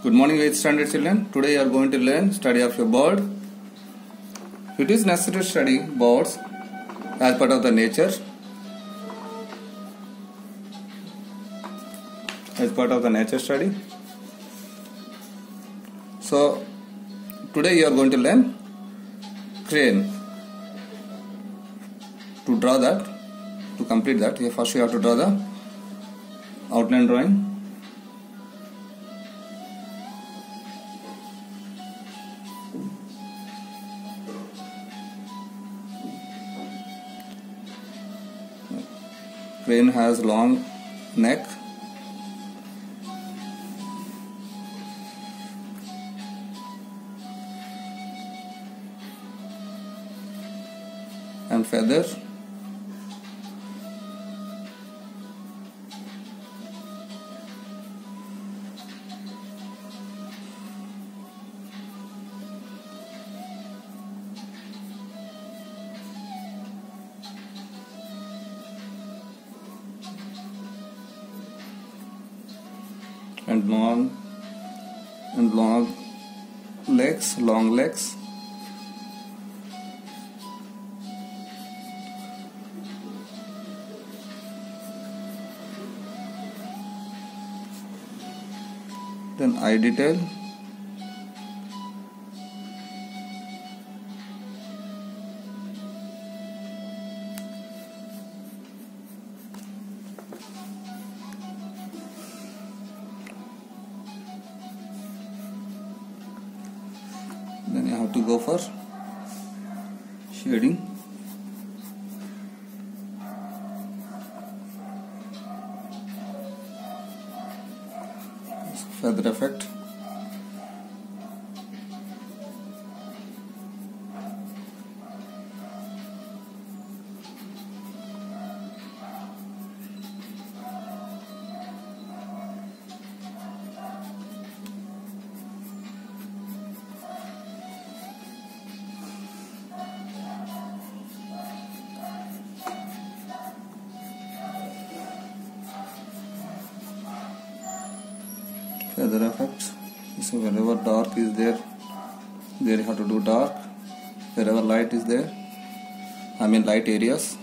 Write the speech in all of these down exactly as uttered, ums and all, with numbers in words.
Good morning, eighth standard children. Today you are going to learn study of a bird. It is necessary to study birds as part of the nature. As part of the nature study. So today you are going to learn crane. To draw that, to complete that, first you have to draw the outline drawing. Crane has long neck and feathers. And long and long legs, long legs. Then eye detail. Then you have to go for shading. Feather effect. Feather effects. So wherever dark is there, there you have to do dark. Wherever light is there, I mean light areas.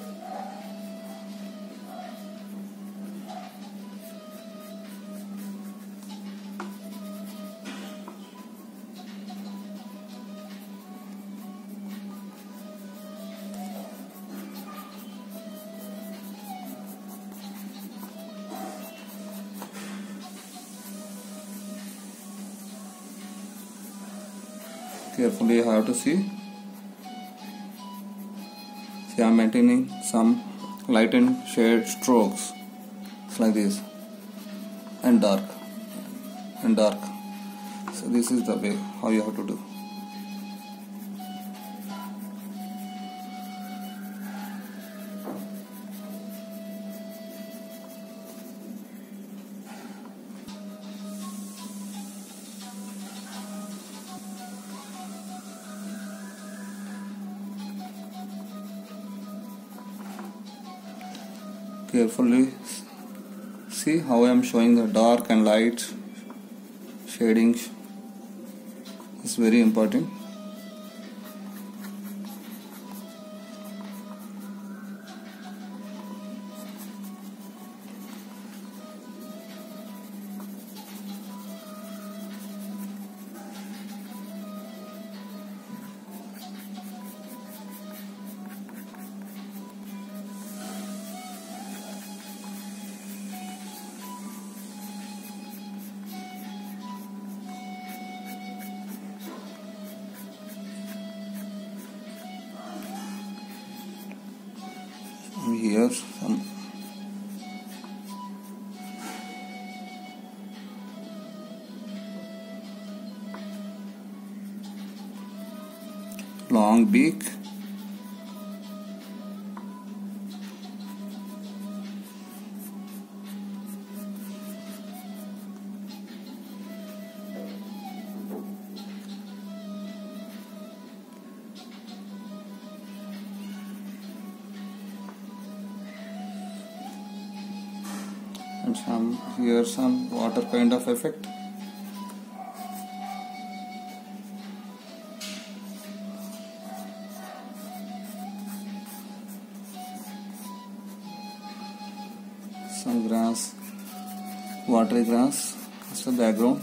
Carefully you have to see. See, I am maintaining some light and shade strokes. It's like this. And dark. And dark. So this is the way how you have to do. Carefully see how I am showing the dark and light shading. It's very important. Here some long beak. and some here some water kind of effect. grass, watery grass as the background.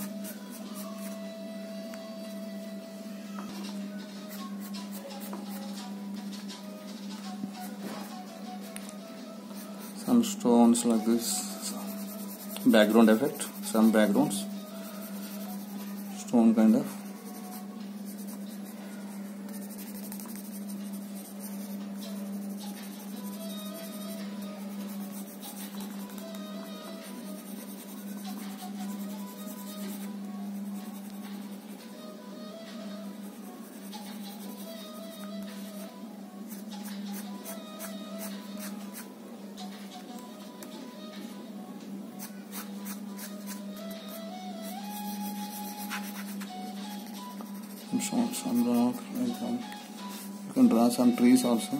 Some stones like this, background effect, some backgrounds, stone kind of. Some, some rock, like some. You can draw some trees also.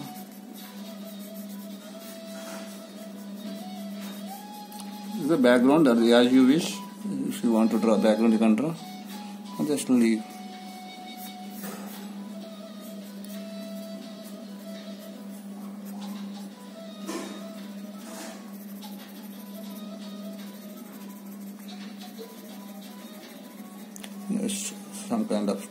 This is the background, that is as you wish. If you want to draw background, you can draw. Or just leave. Yes, some kind of.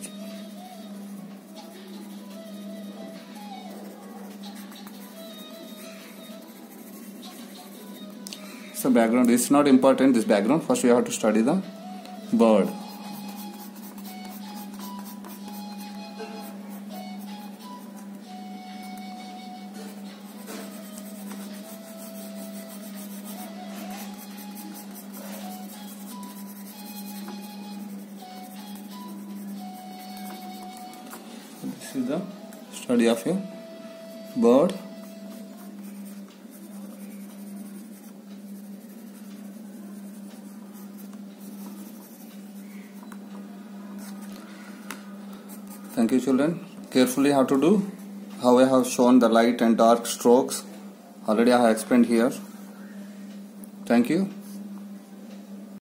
So background is not important, this background. First we have to study the bird. So this is the study of a bird. Thank you, children. Carefully how to do, how I have shown the light and dark strokes. Already I have explained here. Thank you.